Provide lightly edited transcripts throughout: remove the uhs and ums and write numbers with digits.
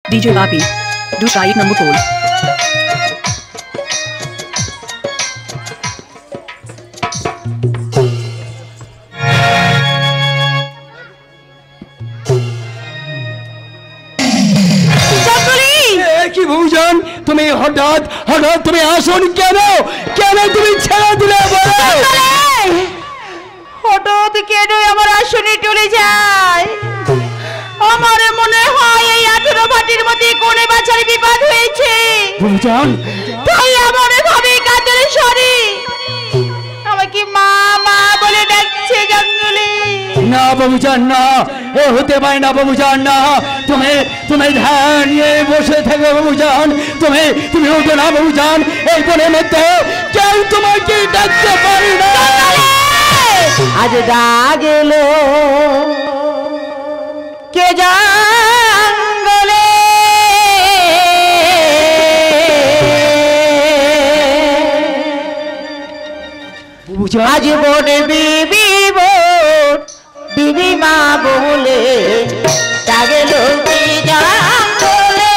DJ Papi. Do try it number 4. কি ভূষণ তুমি হঠাৎ হঠাৎ তুমি আসুন কেন কেন তুমি ছেড়ে দিলে বলো হঠাৎ কেন আমার আসনে চলে যায় আমার মনে হয় এই 18 ভাটির মধ্যে কোনে বাছার বিপদ হয়েছে ভূষণ তাই আমার ভাবে কাতরে সরি আমাকে মা মা বলে ডাকছে জঙ্গলে না ভূষণ না এ হতে পারে না ভূষণ না তুমি তুমি ধ্যান নিয়ে বসে থাকো ভূষণ তুমি তুমি উঠো না ভূষণ এই বনের মধ্যে কেউ তোমাকে ডাকতে পারে না আজ ডাগেল কে জঙ্গলে আজ বনে বিবি বিবি মা বলে ডাগেল কে জঙ্গলে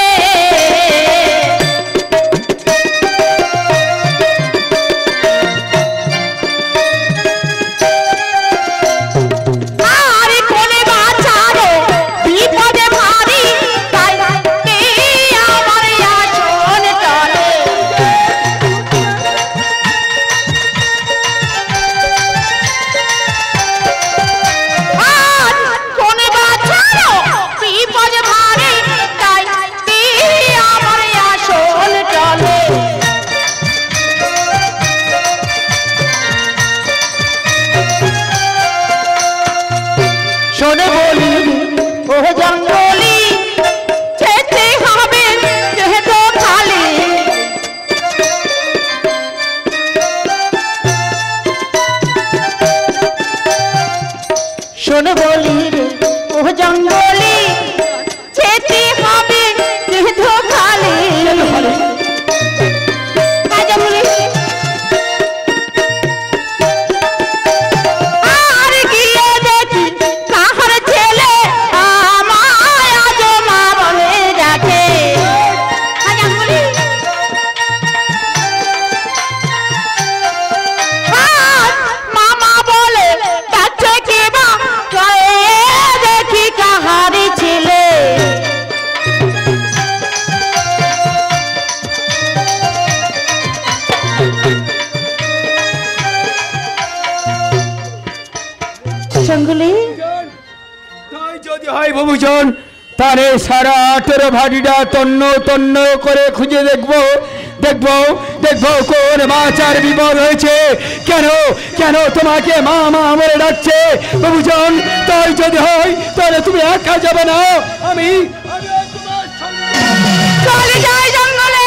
ভূষণ তারে সারা 18 ভাটিটা তন্ন তন্ন করে খুঁজে দেখবো দেখবো দেখবো কোন বাঁচার বিপদ হয়েছে কেন কেন তোমাকে মা মা বলে ডাকছে ভূষণ তাই যদি হয় তাহলে তুমি একা যাবে না আমি চলে যাই জঙ্গলে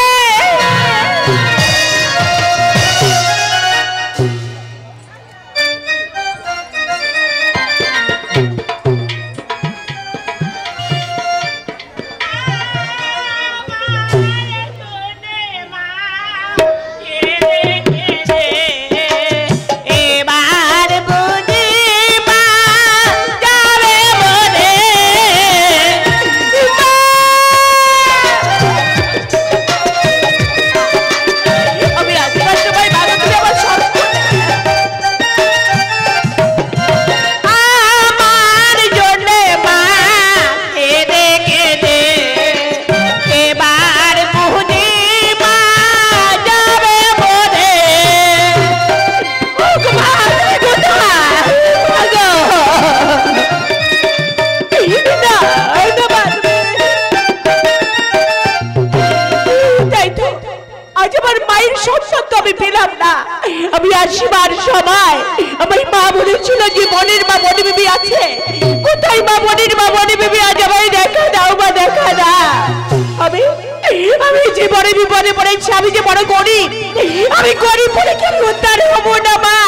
আমি আসবার সময় আমার মা বলেছিল যে বনের মা বনে বিবি আছে কোথায় মা বনের মা বনে বিবি আজ আমায় দেখা দাও বা দেখা দাও আমি আমি যে বড় বিপদে পড়েছি আমি যে বড় গরিব আমি গরিব বলে কি উদ্ধার হবো না মা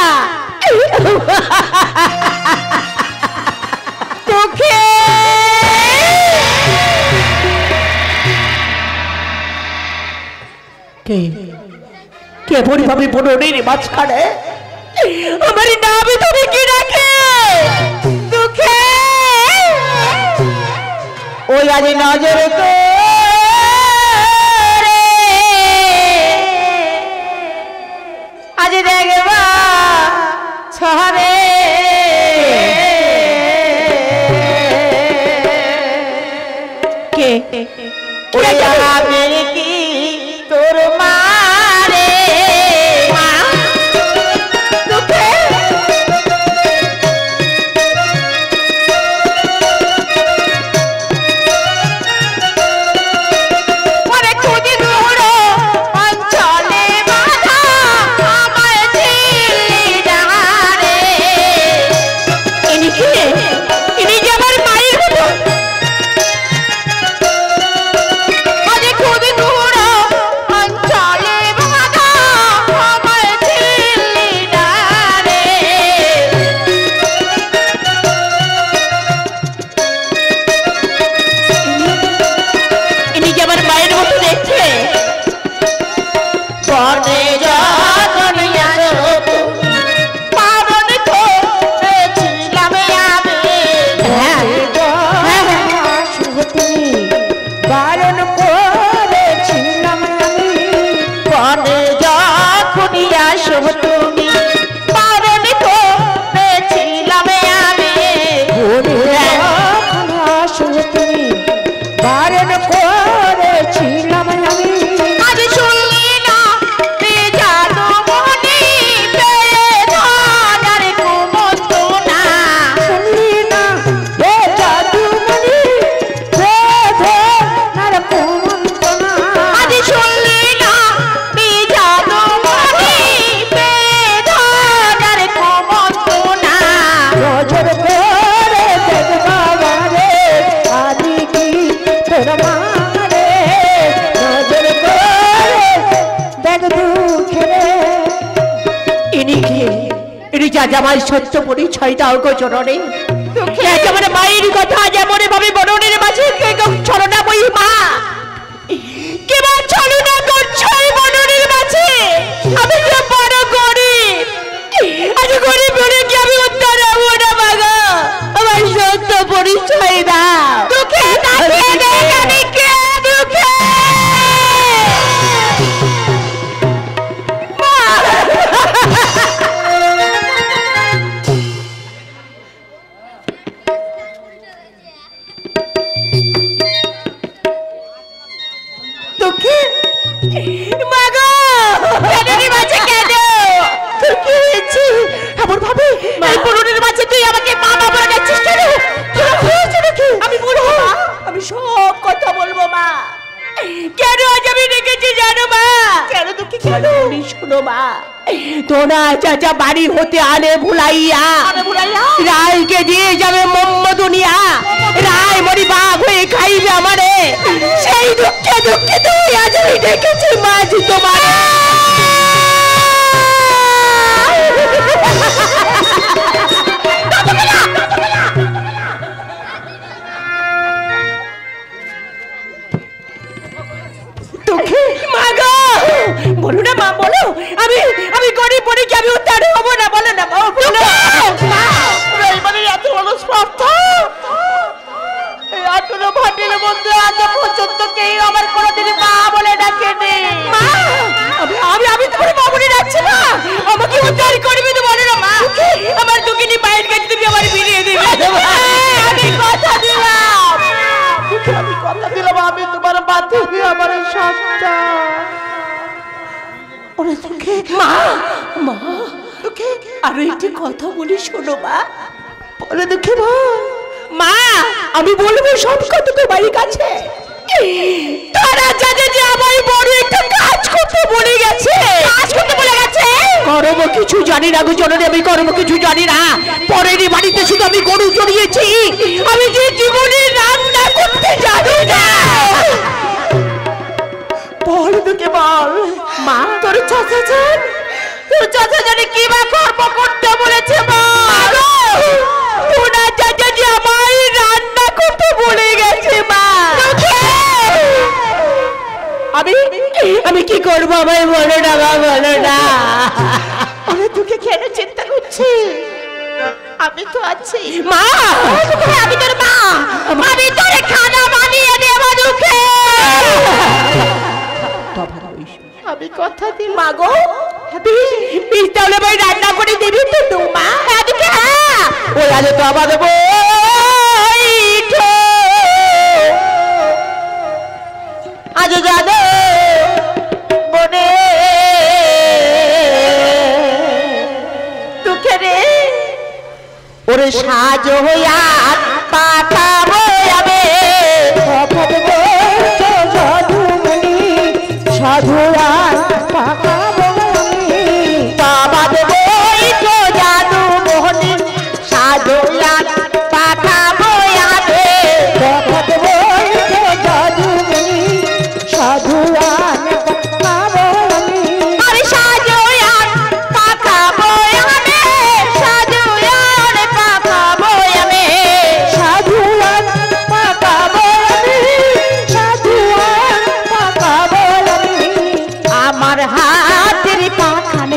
তোকে কে কে পরিভাবে বনের মাঝখানে আমার নামে তুমি কি রাখে দুঃখে ওই আজ নজর করে আমি কি তোর মারে মা দুঃখে জামাই সত্য পরিচয় দাও গো চরণে যেমন মায়ের কথা যেমন ভাবে বরণের মাঝে ছলনা বই মা কেবল ছলনা করছো বরণের মাঝে আমি যে বড় গরিব আজ গরিব বলে কি আমি উদ্ধার হবো না মাগো আমার সত্য পরিচয় দাও দুঃখে তাকিয়ে দেখ আমি কে দুঃখে তোরা চাচা বাড়ি হতে আনে ভুলাইয়া রায়কে দিয়ে যাবে মোহাম্মদুনিয়া রায় মরি বাঘ হয়ে খাইবে আমারে সেই দুঃখে দুঃখে তুই আজ আমি দেখেছি মাঝি তোমার বলো না মা বলো আমি গরিব বলে কি আমি উদ্ধার হবো না বলো না বলো এইবারে এত বড় স্পর্ধা এই আটুলো ভাটির মধ্যে আজ পর্যন্ত কেউ আমার কোনোদিন মা বলে ডাকেনি মা আমি তোমার মা বলে ডাকছি না আমাকে উদ্ধার করবি তো বলো না মা আমার দুঃখিনী মায়ের কাছে তুমি আমার ফিরিয়ে দিবে আমি কথা দিলাম আমি তোমার মাথা দিয়ে আমার সন্তান মা মা তোকে আরো একটি কথা বলি শোনো মা বলে দেখে মা আমি বলবো সব কথা তো বাড়ির কাছে তারা জানে যে আমার বড় একটা কাজ করতে বলে গেছে করবো কিছু জানি না গো জননী আমি করবো কিছু জানি না পরের বাড়িতে শুধু আমি গরু চড়িয়েছি আমি যে জীবনে রান্না করতে জানি না বল তোকে বল মা তোর চাচা জানে কি বা কর্ম করতে বলেছে মা ওনার চাচা যে আমার রান্না করতে বলে গেছে মা আমি কি করবো আমায় বলো না মা বলো না তোকে কেন চিন্তা করছি আমি তো আছি মা আমি তোর মা আমি তোর খানা বানিয়ে দেব দুঃখে আমি কথা দিই মা গো তাহলে ভাই রান্না করে দিবি তো মা ওই আজ তো আমাদের সাজো জানো মনে দুঃখে রে ওরে সাজো হইয়া পাঠাবো আমি সাধু পাকাবো আমি বাবা দেবো তো জাদু মোহনী সাজো পাঠাবো আমি জাদু সাধু পাকাবো আমি আরে সাজো পাঠাবো আমি সাজো পাঠাবো আমি সাধু পাকাবো আমি সাধু পাকাবো আমি আমার হাতের পাখান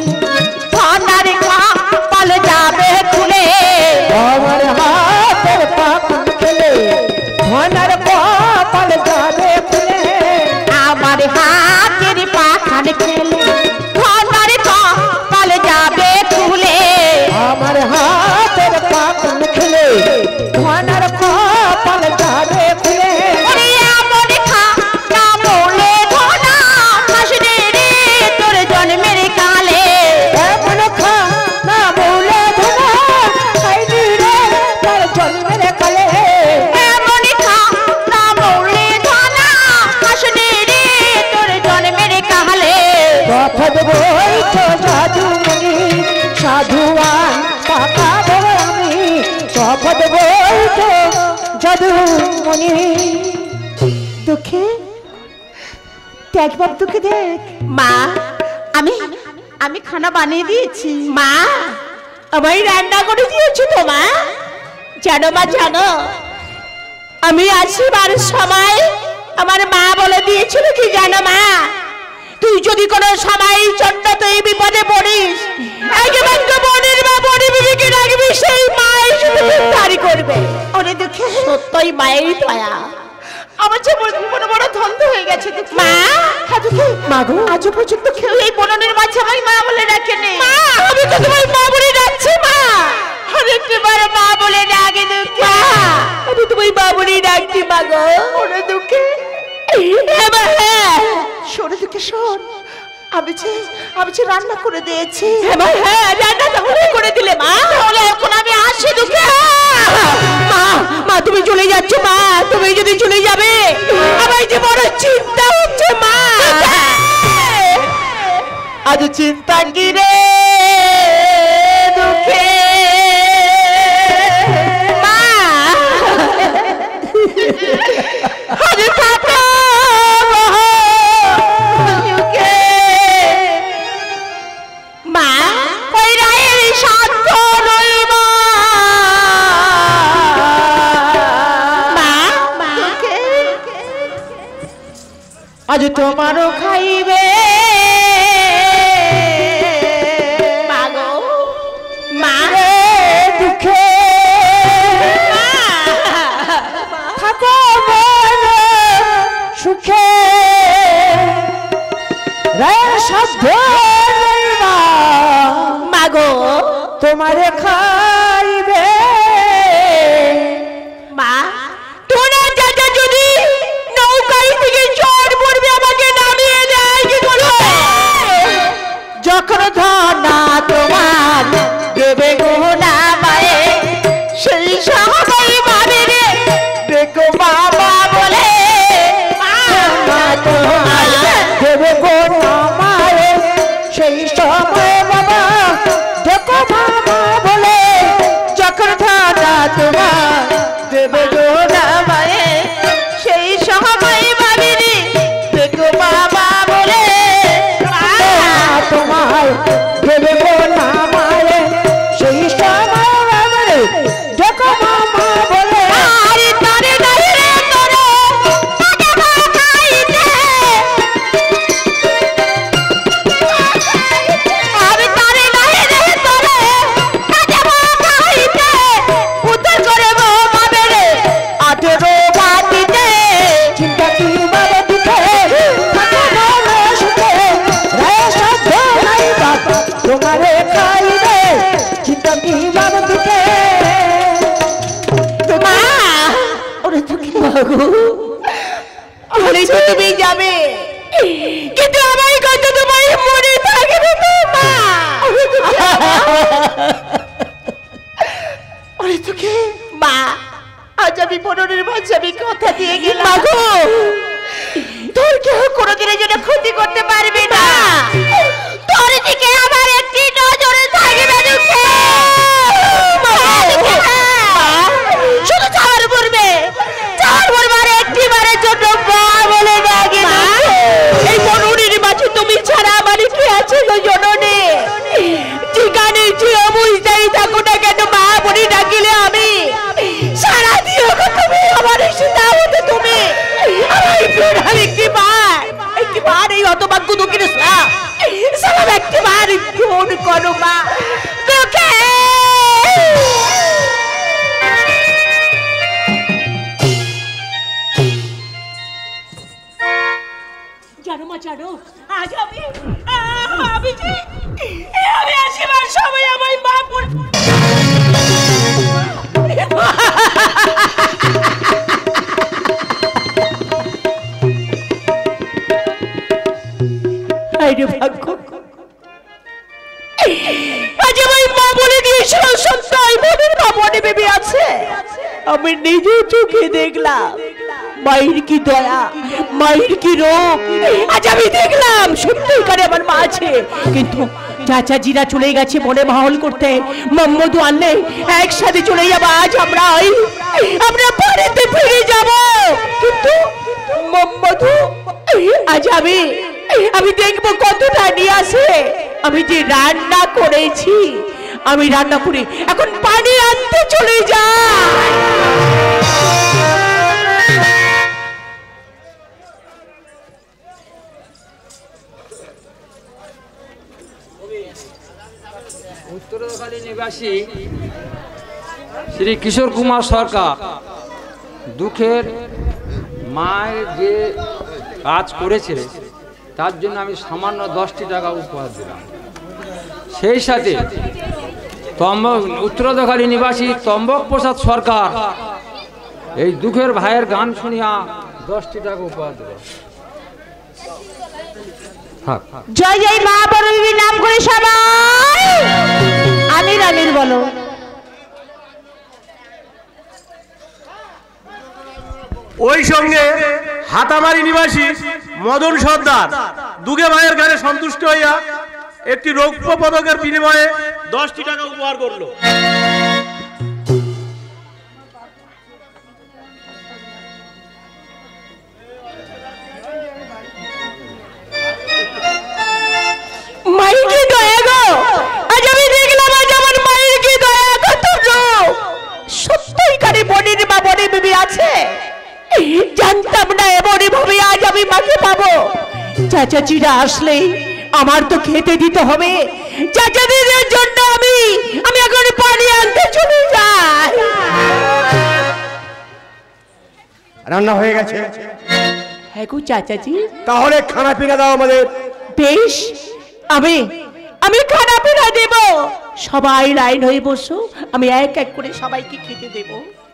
ধনার পাল যাবে খুলে আমার হাতের পাখান খেলে ধনার পাল যাবে খুলে আমার হাতের পাখান খেলে ধনার পাল যাবে খুলে আমার হাতের পাখান খেলে ধনার পাল যাবে খুলে ওরে এমন না বলে ধনা হাসরে রে তোর জন্মের কালে এমন না বলে ধনা খাইনি রে তার জন্মের কালে এমন না বলে ধনা হাসরে রে তোর জন্মের কালে কথা দেবই তো জাদুমণি সাধুয়ান পাকাবো আমি কথা দেবই তো জাদুমণি দুঃখে দেখ বাপ দুঃখে দেখ মা আমি আমি খানা বানিয়ে দিয়েছি মা আমায় রান্না করে দিয়েছো তো মা জানো মা জানো আমি আসিবার সময় আমার মা বলে দিয়েছিল কি জানো মা তুই যদি কোনো সময় চন্ড তুই বিপদে পড়িস একেবারে বনের বা বনে বিবিকে রাখবি সেই মাই শুধু তারি করবে ওরে দুঃখে সত্যই মায়েরই দয়া আমার যে বড় বড় ধন্ধ হয়ে গেছে মা হাজুকে মাগো আজ পর্যন্ত কেউ এই বননের মাঝে আমায় মা বলে ডাকেনি মা আমি তো তোমায় মা বলে ডাকছি মা আরেকবার মা বলে ডাকে দুঃখে আমি তোমায় মা বলে ডাকছি মা গো ওরে দুঃখে এবার সরে দুঃখে শোন আমি যে রান্না করে দিয়েছি এবার রান্না তাহলে করে দিলে মা তাহলে এখন আমি আসি দুঃখে মা মা তুমি চলে যাচ্ছ মা তুমি যদি চলে যাবে আমার যে বড় চিন্তা হচ্ছে মা আজ চিন্তা কি রে দুঃখে মা আজ থাকো দুঃখে মা ওই রায়ের সাধ্য রইব মা আজ তোমারও খাইবে মাগো মা দুঃখে থাকো মনে সুখে রে সাধ্য রইবা মাগো তোমারে খাইবে মা তোরা চাচা যদি নৌকায় থেকে চর পড়বে আমাকে নামিয়ে দেয় কি করবে যখন ধনা তোমার দেবে গহনা মায়ে সেই সবাই ভাবে রে দেখো বাবা বলে মা তোমার দেবে গো আমারে সেই সময় বাবা দেখো বাবা বলে বলেই তো তুমি যাবে, কিন্তু আমার কথা তোমার মনে থাকবে তো মা। ওরে তোকে মা আজ আমি মনের মাঝে আমি কথা দিয়ে গেলাম, মাগো তোর কেউ কোনোদিনের জন্য ক্ষতি করতে পারবে না। তোর দিকে আমার একটি নজর থাকবে দুঃখে। শুধু চাওয়ার পূর্বে আর একটি বারের জন্য মা বলে ডাকে। এই মনুরের মাঝে তুমি ছাড়া আমার কি আছে গো জননী? যেখানে যে অবস্থায় থাকো না কেন মা বলে ডাকিলে আমি সারা দিও তুমি আমার এসে না হতে তুমি আমার প্রাণ একটিবার এই হতভাগ্য দুঃখের সালাম একটিবার ফোন করো মা তোকে। জানো মা জানো, আজ আমি আসিবার সময় আমার মা ভাগ্য আজ আমার মা বলে দিয়েছিল সন্তান মনের মা মনে ভেবে আছে। আমি নিজে চোখে দেখলাম মায়ের কি দয়া, মায়ের কি রোগ। আজ আমি দেখলাম সত্যিকারে আমার মা আছে, কিন্তু চাচাজিরা চলে গেছে বনে মাহল করতে। মোহাম্মদু আনলে একসাথে চলে যাবো। আজ আমরা বাড়িতে ফিরে যাব, কিন্তু মোহাম্মদু আজ আমি দেখবো কতটা নিয়ে আসে। আমি যে রান্না করেছি, আমি রান্না করে এখন পানি আনতে চলে যাই। উত্তরখালী নিবাসী শ্রী কিশোর কুমার সরকার দুঃখের মায়ের যে কাজ করেছে তার জন্য আমি সামান্য 10টি টাকা উপহার দিলাম। সেই সাথে উত্তরখালী নিবাসী তম্বক প্রসাদ সরকার এই দুঃখের ভাইয়ের গান শুনিয়া 10টি টাকা উপহার দিল। জয় জয় মা বড়বিবির নাম করে সবাই আমির আমির বলো। ওই সঙ্গে হাতামারি নিবাসী মদন সর্দার দুগে ভাইয়ের গানে সন্তুষ্ট হইয়া একটি রৌপ্য পদকের বিনিময়ে 10টি টাকা উপহার করলো। মায়ের কি দয়া গো, আজ আমি দেখলাম আজ আমার মায়ের কি দয়া কত রূপ। সত্যিকারে বনের মা বনে বিবি আছে, জানতাম না এমনই ভাবে আজ আমি মাকে পাবো। চাচাজিরা আসলে আমার তো খেতে দিতে হবে। চাচাজিদের জন্য আমি এখন পানি আনতে চলে যাই। রান্না হয়ে গেছে? হ্যাঁ গো চাচাজি। তাহলে খানা পিনা দাও আমাদের। বেশ, আমি খানা পিনা দেব। সবাই লাইন হয়ে বসো, আমি এক এক করে সবাইকে খেতে দেব।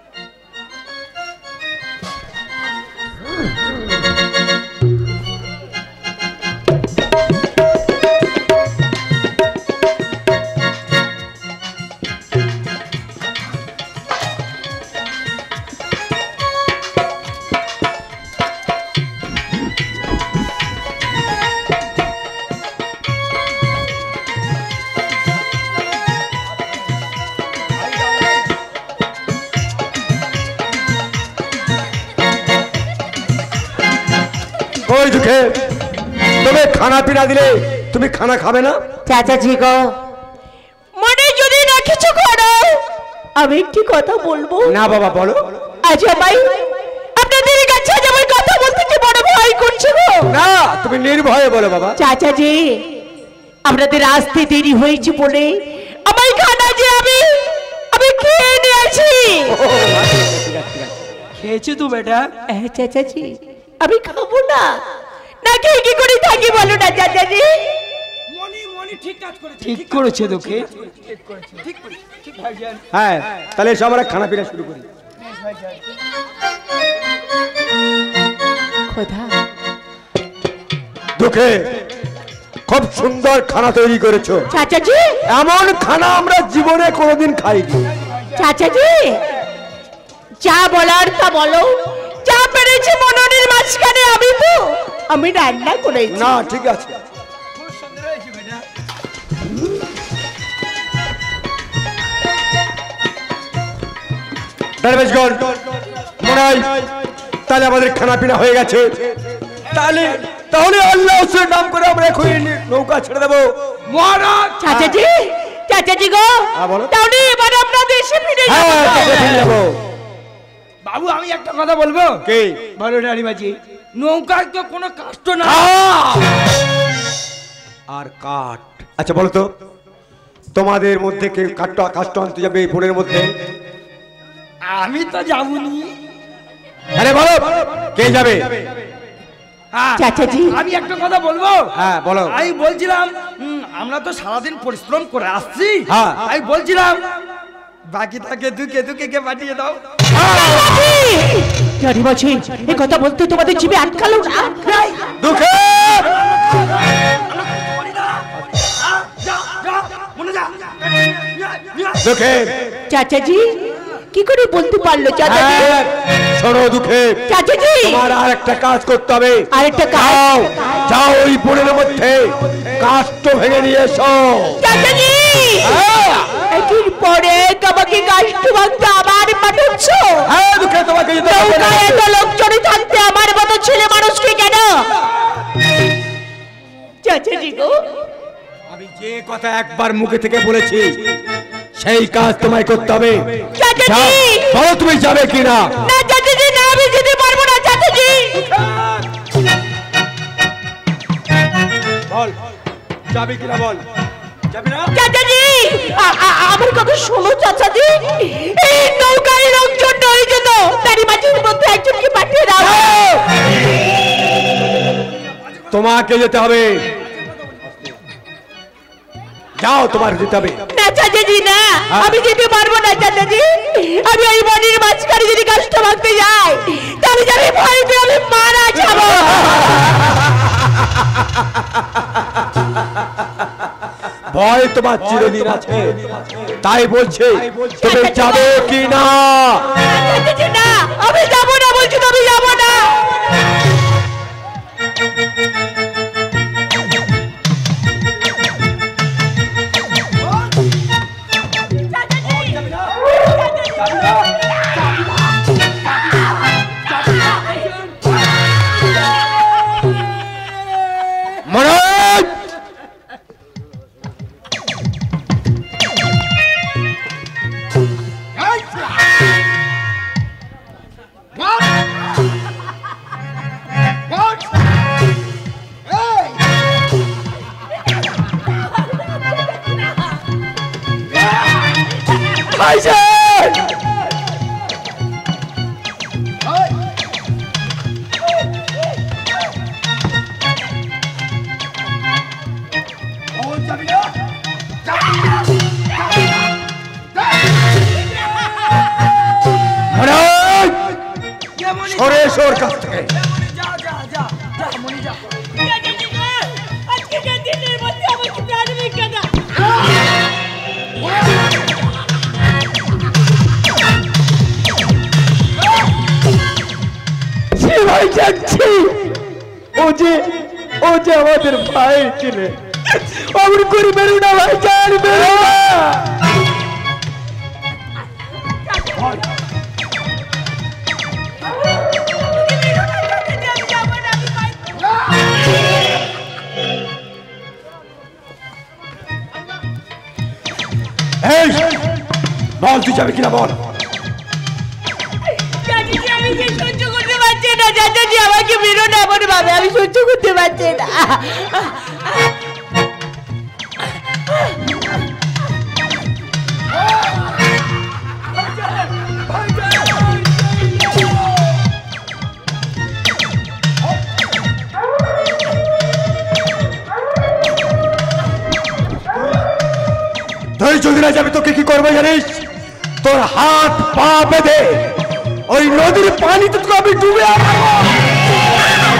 ওই দুঃখে তবে খানা পিনা দিলে তুমি খানা খাবে না? চাচাজি গো, মনে যদি না কিছু করো আমি একটি কথা বলবো। না বাবা বলো। আজ আপনাদের কাছে আজ আমার কথা বলতে কি বড় ভয় করছে গো। না তুমি নির্ভয়ে বলো বাবা। চাচাজি, আপনাদের আসতে দেরি হয়েছে বলে আমার খানা যে আমি খেয়ে নিয়েছি। খেয়েছো তো বেটা? হ্যাঁ চাচাজি, আমি খাবো না, না খেয়ে কি করে থাকি বলো না চাচাজি। ঠিক করেছে তোকে। হ্যাঁ তাহলে এসে আমরা খানা পিনা শুরু করি। খোদা। দুঃখে খুব সুন্দর খানা তৈরি করেছো চাচাজি। এমন খানা আমরা জীবনে কোনোদিন খাইনি। চাচাজি যা বলার তা বলো, যা পেরেছি মননের মাঝখানে আমি রান্না করেছি। না ঠিক আছে, মনে হয় তাহলে আমাদের খানা পিনা হয়ে গেছে। তাহলে তাহলে আল্লাহর নাম করে আমরা এখন নৌকা ছেড়ে দেবো। চাচাজি, চাচাজি গো, তাহলে এবার আমরা দেশে ফিরে যাবো। বাবু আমি একটা কথা বলবো। কে বলো রানীবাজি, নৌকায় তো কোনো কাষ্ট না আর কাঠ। আচ্ছা বলো তো, তোমাদের মধ্যে কে কাষ্ট আনতে যাবে এই বোনের মধ্যে? আমি তো যাবনি। আরে বলো কে যাবে? চাচাজি আমি একটা কথা বলবো। হ্যাঁ বলো। আমি বলছিলাম আমরা তো সারাদিন পরিশ্রম করে আসছি, হ্যাঁ আমি বলছিলাম বাকি থাকে দুকে পাঠিয়ে দাও। রানীবাজি এই কথা বলতে তোমাদের জিভে আটকালো না? দুঃখে দুঃখে চাচাজি কি করে বলতে পারলো চাচাজি? শোনো দুঃখে, চাচাজি তোমার আর একটা কাজ করতে হবে। আরেকটা কাজ? যাও ওই বোনের মধ্যে কাষ্ট ভেঙে নিয়ে এসো। চাচাজি একদিন পরে তোমাকে কাষ্ট ভাঙতে আবার পাঠাচ্ছ? হ্যাঁ দুঃখে তোমাকে যেতে হবে। নৌকায় এত লোকজনে থাকতে আমার মতো ছেলে মানুষকে কেন? চাচাজি গো আমি যে কথা একবার মুখে থেকে বলেছি সেই কাজ তোমায় করতে হবে। চাচাজি বলো তুমি যাবে কিনা? না চাচাজি না, আমি যেতে পারবো না চাচাজি। বল যাবে কিনা বল। যাবে না? চাচাজি আমার কথা শোনো চাচাজি, এই নৌকায় লোকজন নয় যেত, তারই মাঝের মধ্যে একজনকে পাঠিয়ে দাও। তোমাকে যেতে হবে, যাও তোমার যেতে হবে। না চাচাজি না, আমি যেতে পারবো না চাচাজি। আমি ওই বনের মাঝখানে যদি কাষ্ট ভাঙতে যাই তাহলে যাবে ভয় পেয়ে আমি মারা যাবো। ভয় তোমার চিরদিন আছে, তাই বলছে তুমি যাবে কি না? চাচাজি না, আমি যাবো না, বলছি তো আমি যাবো না। সরেশ্বর কাছ থেকে ও যে আমাদের ভাই ছিলে, অমন করে বেরো না ভাই, যান বেরো না। বল তুই যাবে কিনা বল। আমি সহ্য করতে পারছি না চাচাজি, আমাকে বেরো না এমন ভাবে, আমি সহ্য করতে পারছি না। তুই যদি না যাবে তোকে কি করবো জানিস? তোর হাত পা বেঁধে ওই নদীর পানিতে তোকে আমি ডুবে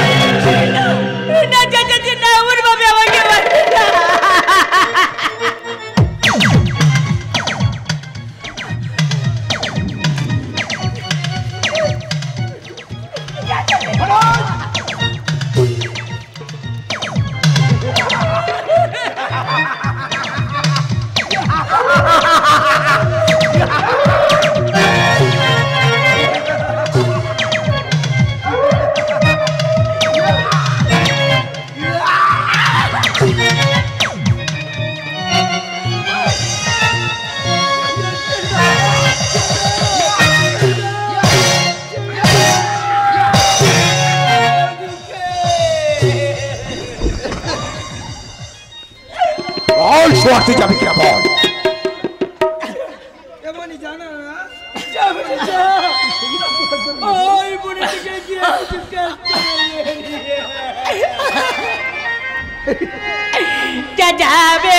বল সোয়ার তুই যাবি কিনা বল। যাবে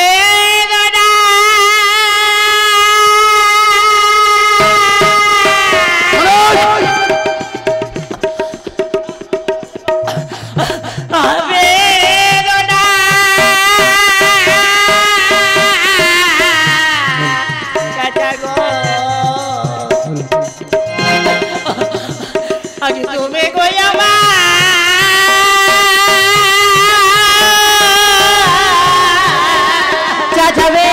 তুমি কই আমার যাবে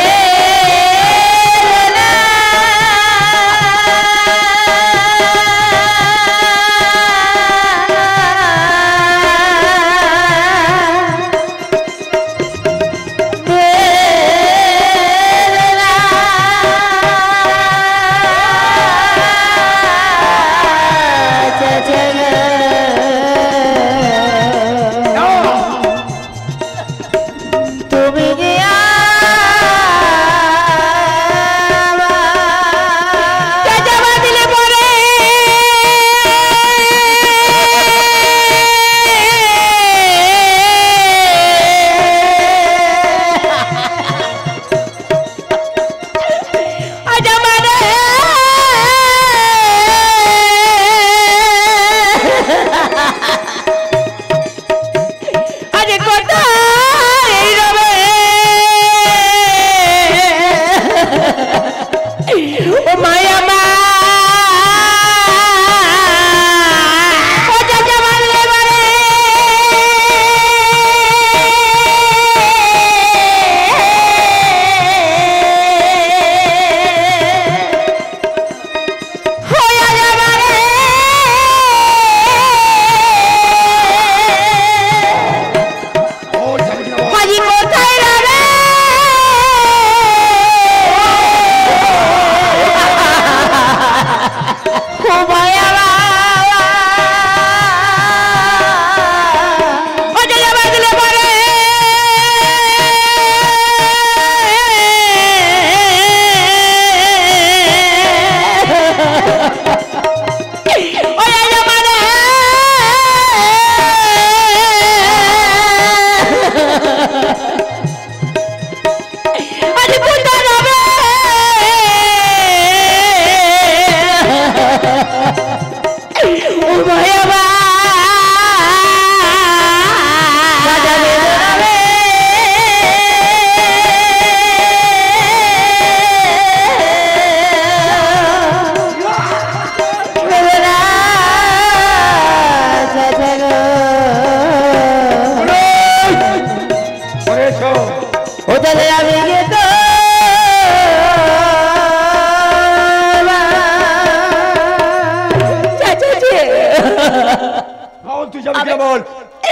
তুই যাবি কিনা বল।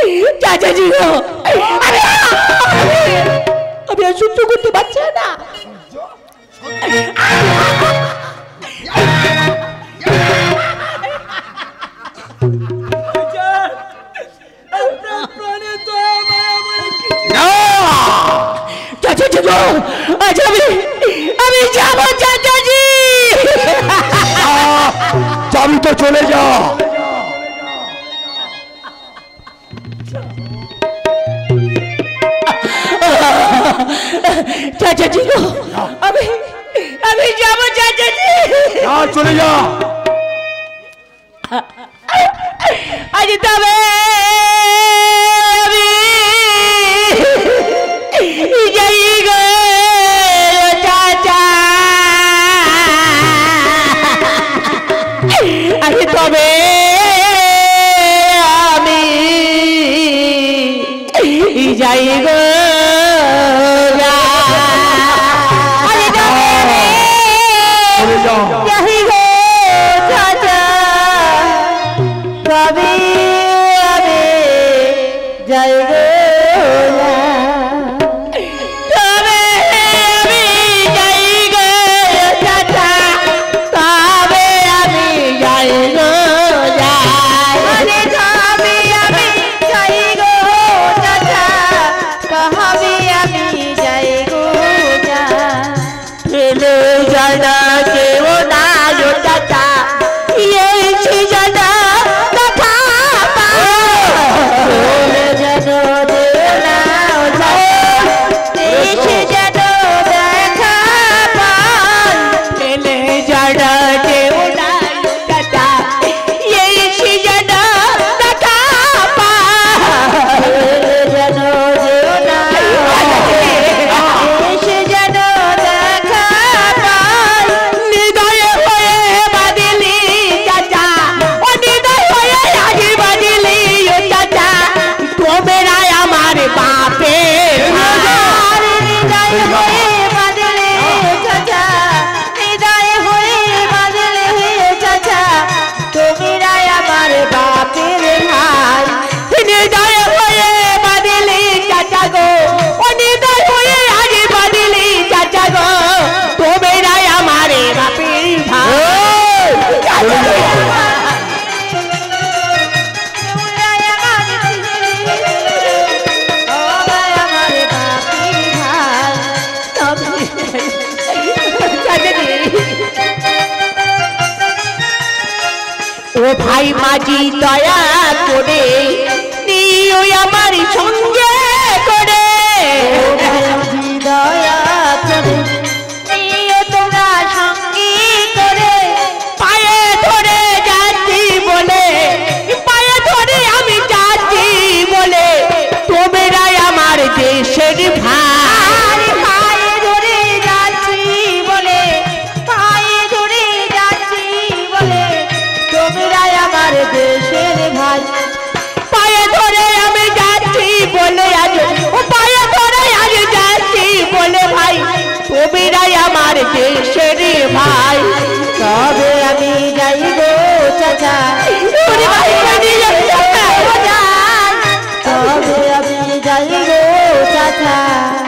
চাচাজি আমি আর সহ্য করতে পারছি না। চাচাজি আজ আমি যাবো চাচাজি। যাবি তো চলে যা। চাচাজি আমি যাবো চাচাজি। চলে যা। আজ তবে আমি যাই গো চাচা। আজ তবে আমি যাই গো। कहाँ भी अभी जाएगो ভাই মাঝি দয়া করে নিও আমার সঙ্গে করে দয়া করে নিও তোমরা সঙ্গে করে পায়ে ধরে যাচ্ছি বলে পায়ে ধরে আমি যাচ্ছি বলে তোমরাই আমার দেশের ভাই পায়ে ধরে যাচ্ছি বলে পায়ে ধরে যাচ্ছি বলে তোমরাই আমার দেশের ভাই পায়ে ধরে আমি যাচ্ছি বলে আজ ও পায়ে ধরে আজ যাচ্ছি বলে ভাই তোমরাই আমার দেশের ভাই তবে আমি যাই গো চাচা তবে আমি যাই গো চাচা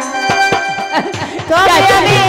তবে আমি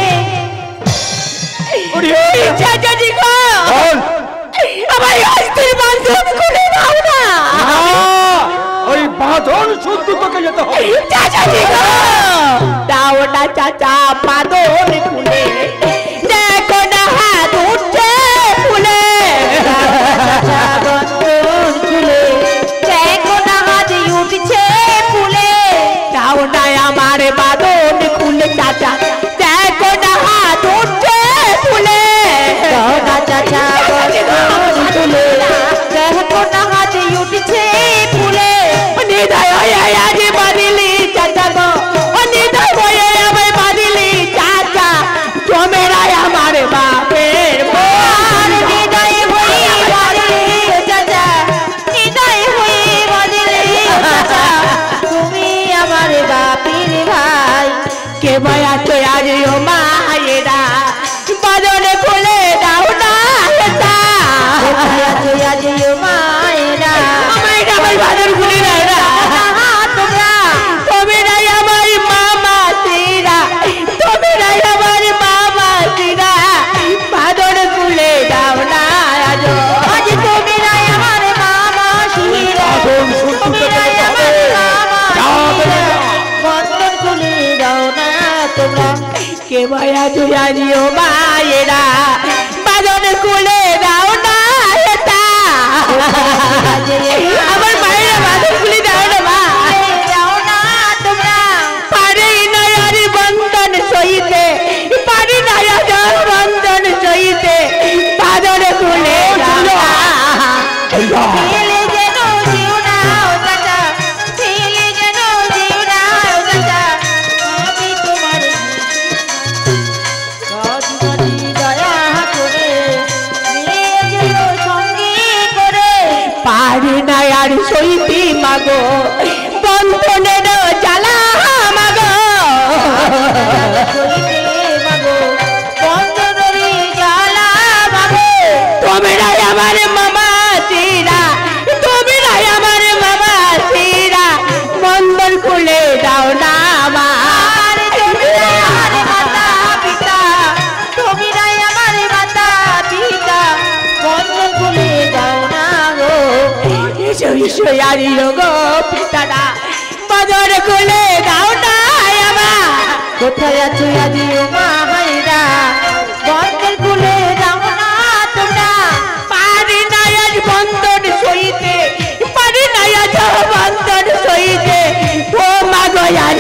চাচাজি গো আমার স্ত্রী বান্ধব করে দাও না ওই বাঁধন শুদ্ধ তোকে যেতে হবে চাচাজি গো দাও না চাচা বাঁধন খুলে দেখো না হাত উঠছে ফুলে চাচা বাঁধন খুলে দেখো না হাত উঠছে ফুলে দাও না আমার বাঁধন খুলে চাচা দেখো না হাত উঠছে ফুলে দাও না চাচা বাঁধন খুলে দেখো না হাত উঠছে ফুলে নিদায় হয়ে আজ বাঁধিলি চাচা গো নিদায় হয়ে আমায় বাঁধিলি চাচা তোমরাই আমার বাপের বোন নিদায় হয়ে বাঁধিলি চাচা নিদায় হয়ে বাঁধিলি চাচা তুমি আমার বাপের ভাই কে মায়া তো আজ ও মায়েরা বাঁধন খুলে দাও না মায়া তো আজ ও মায়েরা আমার বাঁধন খুলে দাও না তোমরা তোমরাই আমার মামা সিরা তোমরাই আমার মামা সিরা বাঁধন খুলে দাও না আজ আজ তোমরাই আমার মামা সিরা তোমরাই আমার মামা বাঁধন খুলে দাও না তোমরা কে মায়া তো আজ ও মায়েরা বাঁধন খুলে দাও না আমার মায়েরা বাঁধন খুলে দাও না দাও না তোমরা পারি না আর বন্ধন সইতে পারি না আর বন্ধন সইতে বাঁধন খুলে দাও না ফেলে যেন দিও না ও চাচা ফেলে যেন দিও না ও চাচা আমি তোমার দয়া করে নিয়ে যেন সঙ্গে করে পারি না আর সইতে মাগো বন্ধনের জ্বালা মাগো সইতে মাগো বন্ধনের জ্বালা মাগো তোমরাই আমার মামা সিরা তোমরাই আমার মামা সিরা বন্ধন খুলে দাও না আমার তোমরাই আমার মাতা পিতা তোমরাই আমার মাতা পিতা বন্ধন খুলে দাও না গো ঈশ্বরী গো পিতারা বন্ধন খুলে দাও না আমার কোথায় আছো আজি ও মায়েরা বন্ধন খুলে দাও না তোমরা পারি না আজ বন্ধন সইতে পারি না আজ বন্ধন সইতে ও মাগো আর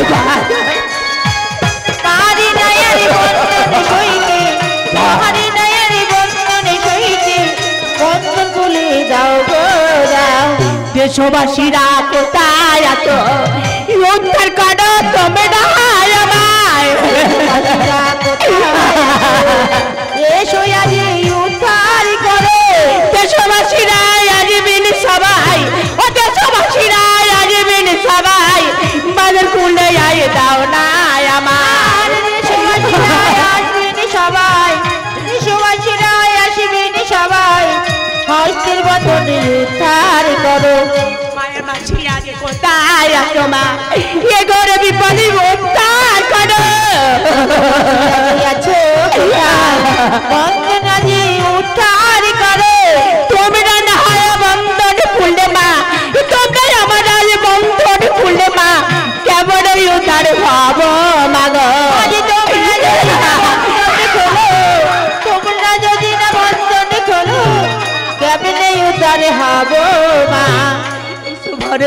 পারি না আর বন্ধন সইতে পারি না আর বন্ধন সইতে বন্ধন খুলে দাও গো দাও দেশবাসীরা কোথায় আছো উদ্ধার করো তোমরা আমায় এসো আজ উদ্ধার করো দেশবাসীরা আসবেন সবাই ও দেশবাসীরা আসবেন সবাই বাজার খুলে আয় দাও না আমার দেশবাসীরা আসবেন সবাই দেশবাসীরা আসবেন সবাই হস্তের বদনে উদ্ধার করো মায়ের মাঝি আজ কোথায় আছো মা এ ঘরে বিপদে উদ্ধার করো আছো বন্ধন আজ উদ্ধার করো তোমরা না হয় বন্ধন খুলে মা তোমরা আমার আজ বন্ধন খুলে মা কেমন উদ্ধার ভাব মাগো তোমরা যদি না বন্ধন খোলো কেমন উদ্ধার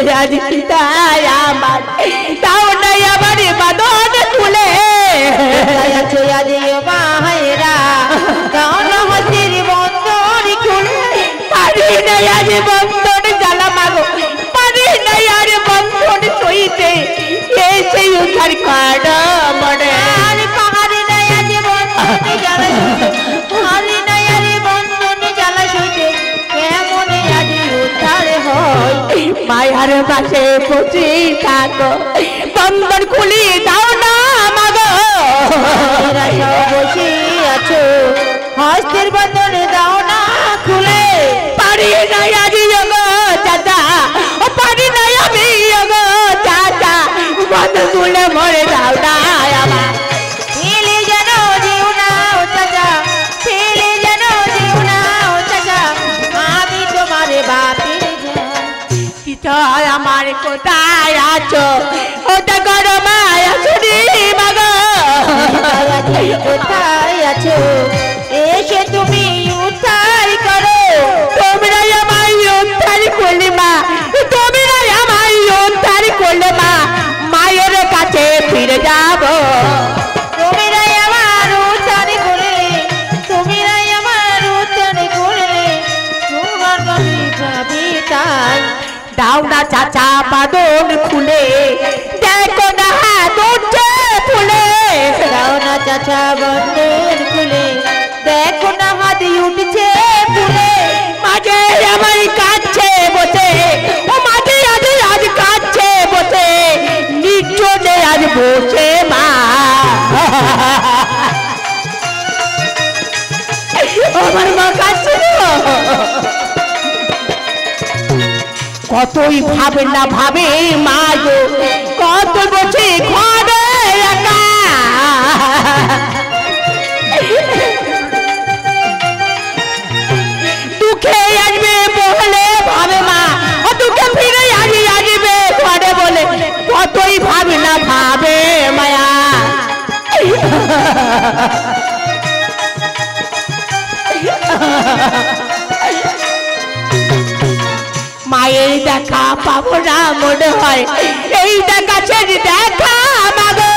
আজ পিতায় আমার তাও নাই আমার বাদন খুলে আছে আজ মায়েরা তাও না হাতের বন্ধন খুলে পারি নাই আজ বন্ধন জ্বালা মাগো পারি নাই আর বন্ধন সইতে এসে উদ্ধার কর মনে আর পাহাড়ি নাই আজ বন্ধন জ্বালা পারি নাই আর বন্ধন জ্বালা সইতে কেমনে আজ উদ্ধার হয় মায়ার পাশে বসে থাকো বন্ধন খুলিয়ে দাও না মাগো বসে আছো হস্তের বন্ধন দাও না খুলে পারি নাই আজ গো চাচা ও পারি নাই আমি গো চাচা বন্ধন খুলে মরে দাও না আমার ফেলে যেন দিও না ও চাচা ফেলে যেন দিও না ও চাচা আমি তোমার বাপের পিতায় আমার কোথায় আছো ওটা করো মায়া শুনি মাগো কোথায় আছো এসে তুমি উদ্ধার করো তোমরাই আমায় উদ্ধার করলে মা তোমরাই আমায় উদ্ধার করলে মা মায়ের কাছে ফিরে যাবো তোমরাই আমার উদ্ধার করলে তোমরাই আমার উদ্ধার করলে তোমার কাছে যাবি তাই দাও না চাচা বাদন খুলে দেখো না হাত উঠছে ফুলে দাও না চাচা বাদন খুলে দেখো না হাত উঠছে ফুলে মাঝে আমার কাছে বসে ও মাঝে আজ আজ কাছে বসে নিচনে আজ বসে মা আমার মা কাছে কতই ভাবে না ভাবে মা গো কত বসে ঘরে একা দুঃখে আসবে বলে ভাবে মা দুঃখে ফিরে আসবে ঘরে বলে কতই ভাবে না ভাবে মায়া মায়ের দেখা পাবো না মনে হয় এই দেখা ছেড়ে দেখা মাগো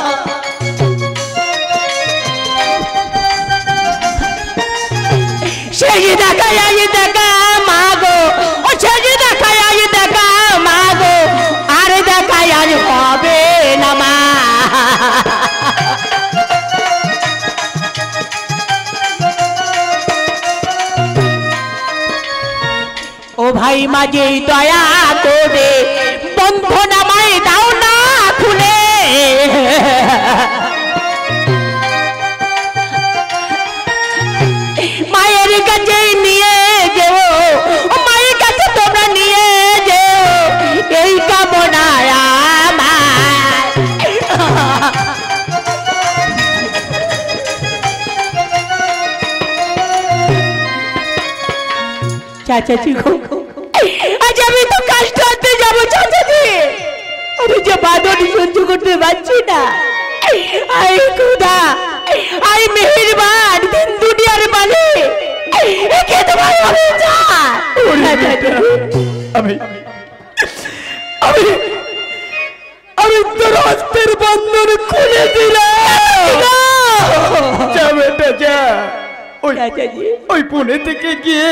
সেই দেখা আজ দেখা মাগো ও সেই দেখা আজ দেখা মাগো আর দেখা আজ হবে না মা ও ভাই মাঝে দয়া করে বন্ধন আমায় দাও না খুলে মায়ের কাছে নিয়ে যেও মায়ের কাছে তোমরা নিয়ে যেও এই কামনায় আমার চাচাজি গো আজ আমি তো কাজটা আনতে যাবো চাচাজি আমি যে বাদন সহ্য করতে পারছি না আই খুদা আই মেহেরবান দিন দুনিয়ার মালিক একে তোমার আমি আমি আমি আমি তোর হস্তের বন্ধন খুলে দিলাম যা বেটা যা ওই পুনে থেকে গিয়ে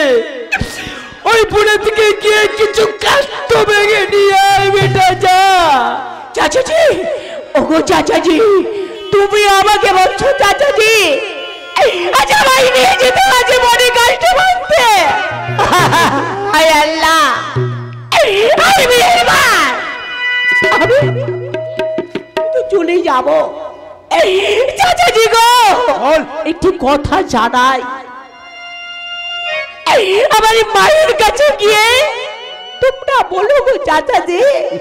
কিছু কাস্ত ভেঙে নিয়ে আয় বেটা যা চাচাজি ওগো চাচাজি তুমি আমাকে বলছো চাচাজি আজ আমায় নিয়ে যেতে আছে মনে কষ্ট ভাঙতে হায় আল্লাহ আমি মেহেরবান আমি তো চলে যাব চাচাজি গো একটি কথা জানাই আমার মায়ের কাছে গিয়ে তোমরা বলো গো চাচাজি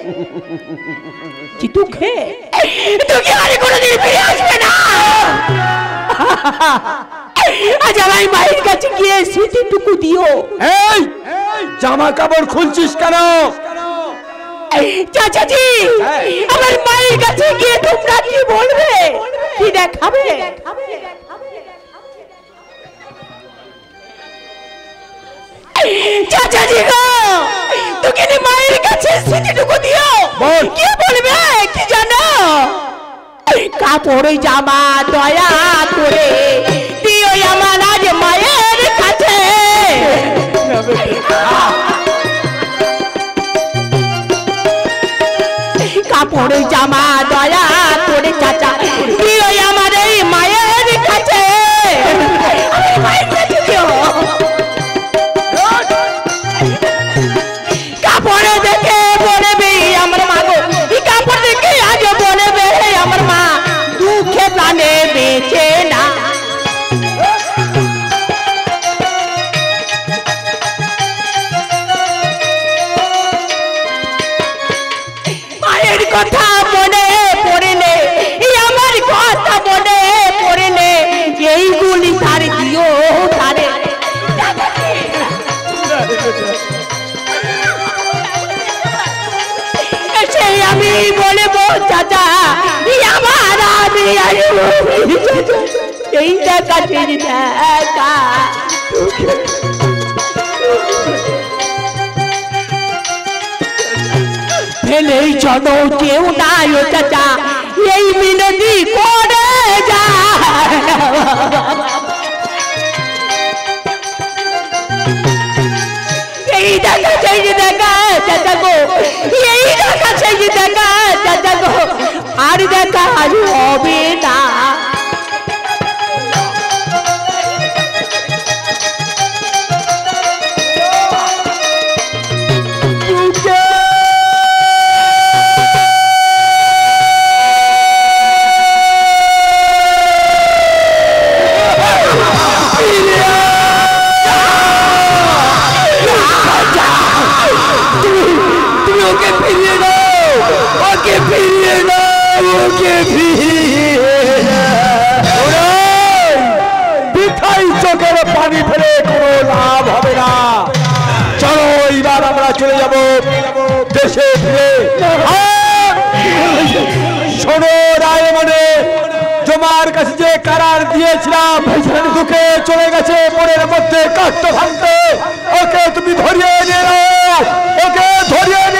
কি দুঃখে তুমি আর কোনোদিন ফিরে আসবে না আজ আমার মায়ের কাছে গিয়ে স্মৃতিটুকু দিও এই জামা কাপড় খুলছিস কেন চাচাজি আমার মায়ের কাছে গিয়ে তোমরা কি বলবে কি দেখাবে চাচাজি গো দুঃখিনী মায়ের কাছে স্মৃতিটুকু দিও। কি বলবে কি জানো? কাপড় জামা দয়া করে দিও আমার আজ মায়ের কাছে। কাপড় জামা দয়া করে চাচা দিও আমার এই মায়ের কাছে। কাপড় দেখে বলবে আমার মা গো, কাপড় দেখে আজ বলবে আমার মা দুঃখে প্রাণে বেঁচে না। মায়ের কথা মনে পড়লে, আমার কথা মনে পড়লে এইগুলি তার দিও তারে। সেই আমি বলবো চাচা আমার আমি এই দেখা দেখা ফেলেই চলো কেউ নাই ও চাচা এই মিনতি করে যা। এই দেখা সেই দেখা চাচা গো, এই দেখা সেই দেখা চাচা গো, আর দেখা আর হবে না। চোখের পানি ফেলে কোনো লাভ হবে না। চলো এইবার আমরা চলে যাব দেশে ফিরে। শোনো রায়মনে, তোমার কাছে যে কারার দিয়েছিলাম দুঃখে চলে গেছে মনের মধ্যে কষ্ট ভাঙতে, ওকে তুমি ধরিয়ে নিয়ে নাও, ওকে ধরিয়ে